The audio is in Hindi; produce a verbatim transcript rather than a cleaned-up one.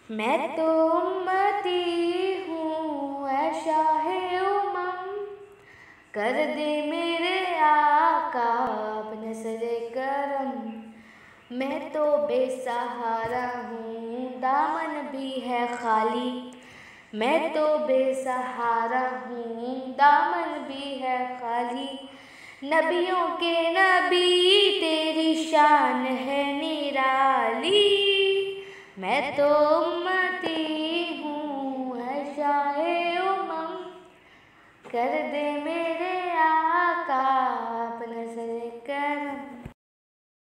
मैं तो उम्मती हूँ ऐ शाहे उमम, कर दे मेरे आका नज़रे करम। मैं तो बेसहारा हूँ दामन भी है खाली, मैं तो बेसहारा हूँ दामन भी है खाली। नबियों के नबी तेरी शान है निराली, मैं तो उम्मती हूँ है शाहे उमम, कर दे मेरे